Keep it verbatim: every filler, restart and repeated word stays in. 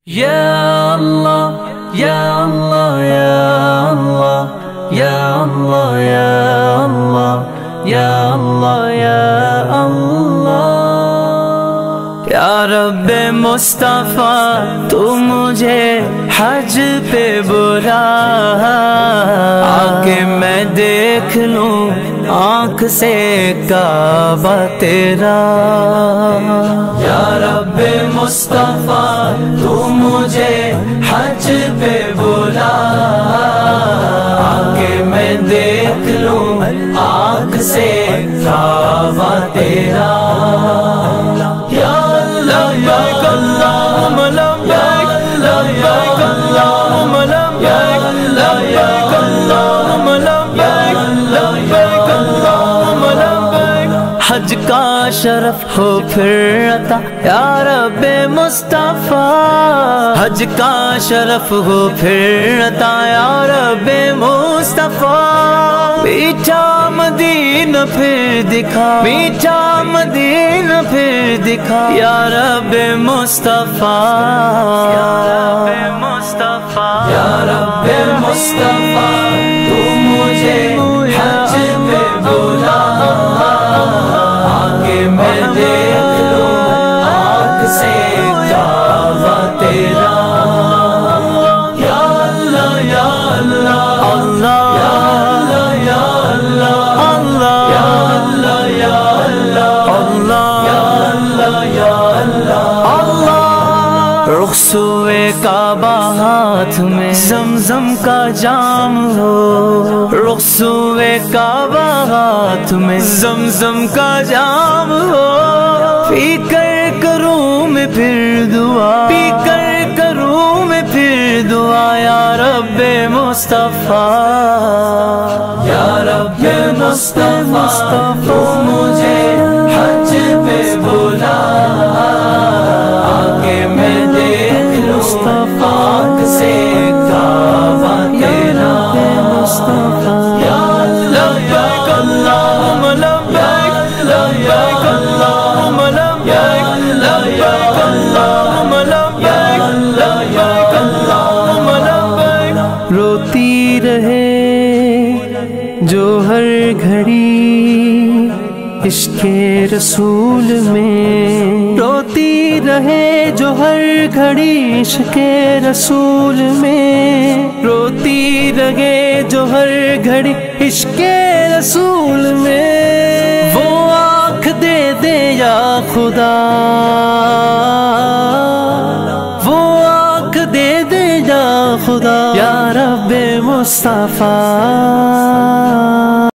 Ya Allah, Ya Allah, Ya Allah, Ya Allah, Ya Allah, Ya Allah, Ya Allah. Ya Rabbe Mustafa, tu mujhe hajj pe bula, आके मैं देख लूं आँख से काबा तेरा। या रब्बे मुस्तफा तू मुझे हज पे बुला, आके मैं देख लूं आँख से काबा तेरा। या अल्लाह या अल्लाहुम लब्बैक लब्बैक अल्लाहुम लब्बैक लब्बैक अल्लाहुम लब्बैक लब्बैक अल्लाहुम लब्बैक। हज का शरफ हो फिर अता या रब्बे मुस्तफा, हज का शरफ हो फिर अता या रब्बे मुस्तफा। मीठा मदीना फिर दिखा, मीठा मदीना फिर दिखा या रब्बे मुस्तफा, या रब्बे मुस्तफा, या रब्बे मुस्तफा तू मुझे हज पे बुला, आके मैं देख लूं आँख से काबा तेरा। या अल्लाह या अल्लाह अल्लाह या अल्लाह या अल्लाह अल्लाह या अल्लाह या अल्लाह अल्लाह या अल्लाह या अल्लाह अल्लाह। रुखसुए काबा हाथ में ज़मज़म का जाम हो, रुखसुए काबा हाथ में ज़मज़म का जाम हो। पी कर करूँ मैं फिर दुआ, पी कर करूँ मैं फिर दुआ या रब्बे मुस्तफा, या रब्बे मुस्तफा तू मुझे हज पे बुला, आके मैं देख लूं आँख से काबा तेरा। या लब्बैक अल्लाहुम लब्बैक लब्बैक अल्लाहुम लब्बैक लब्बैक अल्लाहुम लब्बैक लब्बैक अल्लाहुम लब्बैक। रोती रहे जो हर घड़ी इश्क़े रसूल में, रोती रहे जो हर घड़ी इश्क़े रसूल में, रोती रहे जो हर घड़ी इश्क़े रसूल में। वो आँख दे दे या खुदा, वो आँख दे दे या खुदा या रब्बे मुस्तफा।